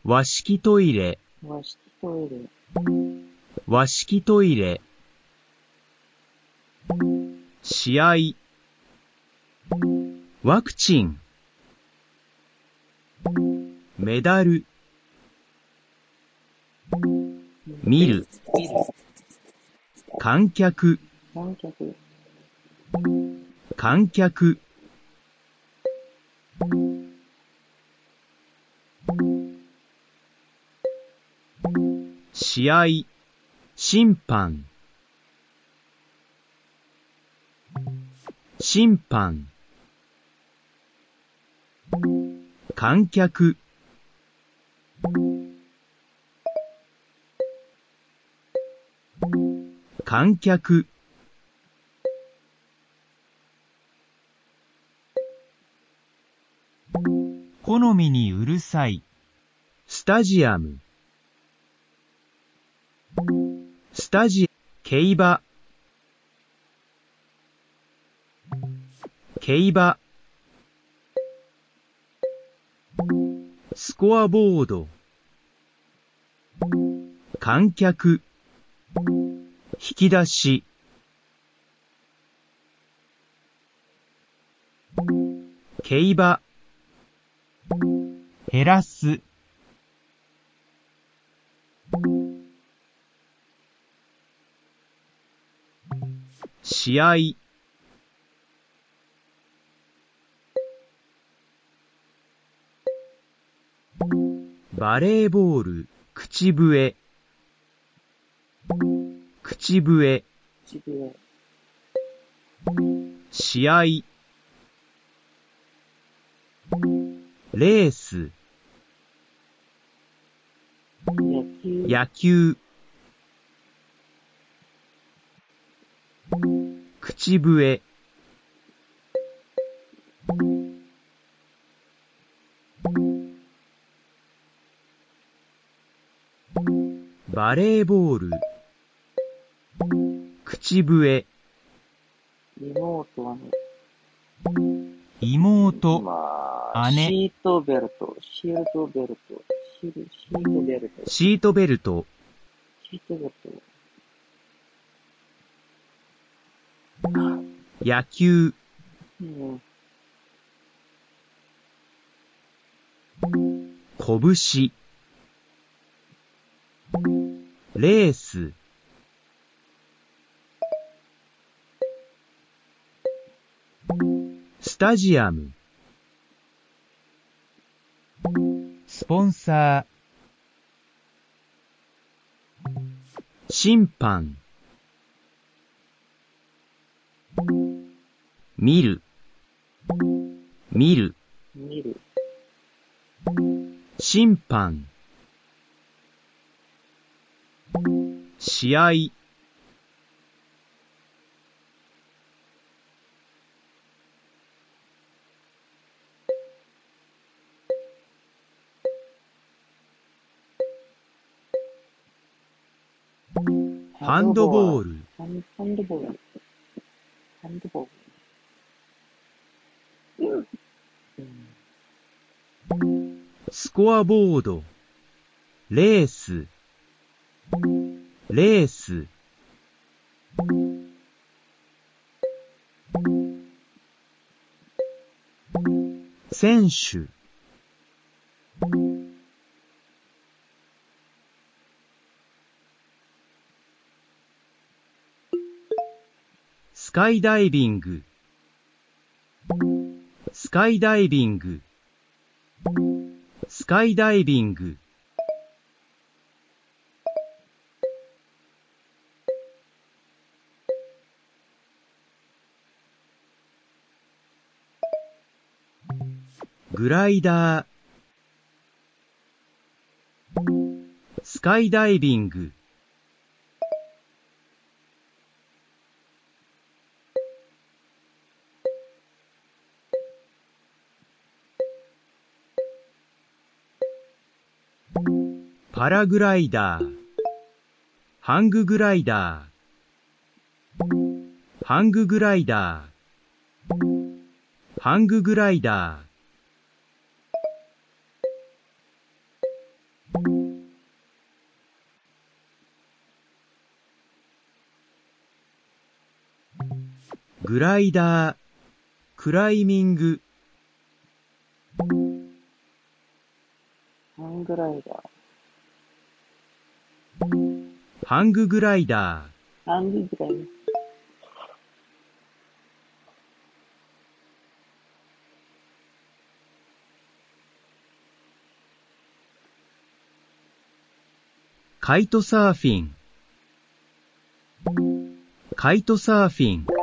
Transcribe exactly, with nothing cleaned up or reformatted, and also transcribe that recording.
和式トイレ、 和式トイレ、 和式トイレ。試合、ワクチン。メダル、見る。 見る。 観客、 観客、 観客。試合、審判。審判。観客。観客。好みにうるさい。スタジアム。スタジ、競馬。競馬。スコアボード。観客。引き出し。競馬。減らす。試合。バレーボール、口笛。口笛。 口笛、 試合。レース。 野球、 野球。口笛。バレーボール。口笛。 妹はね、 妹。 まあ、 姉。 シートベルト、シートベルト、シーシートベルト、 シートベルト。 シートベルト、 野球。 うん、 拳。レース。スタジアム。スポンサー。審判。見る。見る。 見る、 審判。試合。ハンドボール。 ハンハンドボール、ハンドボール、うん、 スコアボード。レース。レース。選手。スカイダイビング。スカイダイビング。スカイダイビング。グライダー。スカイダイビング。パラグライダー。ハンググライダー。ハンググライダー。ハンググライダー。 グライダー、クライミング、 ハングライダー、 ハンググライダー、 ハンググライダー、 カイトサーフィン、カイトサーフィン、